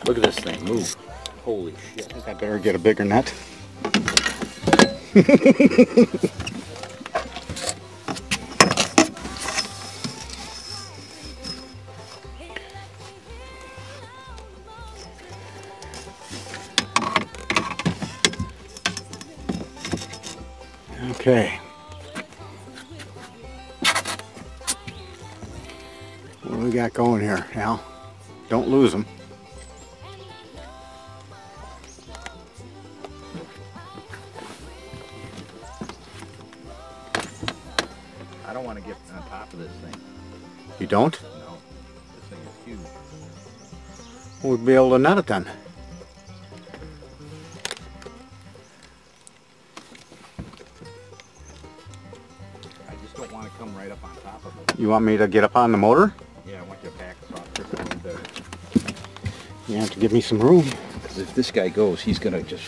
Look at this thing move. Holy shit. I think I better get a bigger net. Okay. What do we got going here, Al? Don't lose them. I don't want to get on top of this thing. You don't? No. This thing is huge. We'd be able to net it then. I just don't want to come right up on top of it. You want me to get up on the motor? Yeah, I want you to back across this a little bit. You have to give me some room. Because if this guy goes, he's going to just...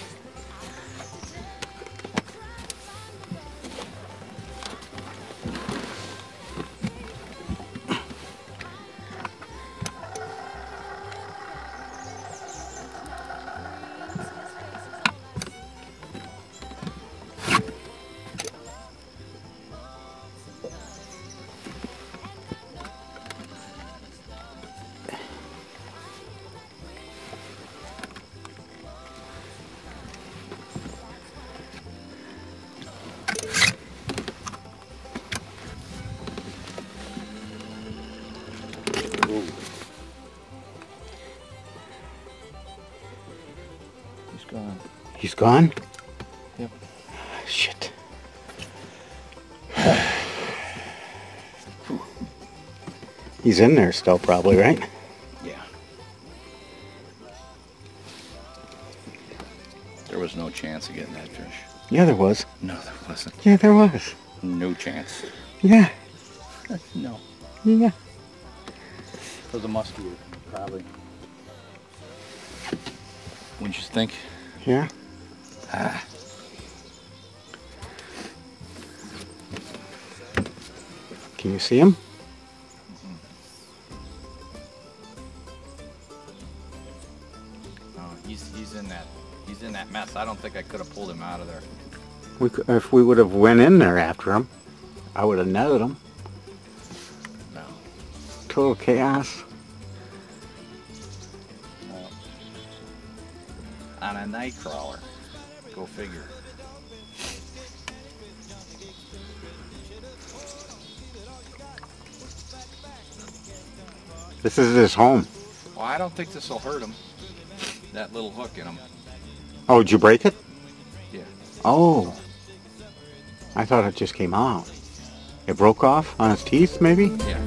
He's gone. He's gone? Yep. Shit. He's in there still probably, right? Yeah. There was no chance of getting that fish. Yeah, there was. No, there wasn't. Yeah, there was. No chance. Yeah. No. Yeah. It was a muskie, probably. Wouldn't you think? Yeah. Ah. Can you see him? No, he's in that. He's in that mess. I don't think I could have pulled him out of there. If we would have went in there after him, I would have netted him. No. Total chaos. No. On a nightcrawler. Go figure. This is his home. Well, I don't think this will hurt him. That little hook in him. Oh, did you break it? Yeah. Oh. I thought it just came out. It broke off on its teeth, maybe? Yeah.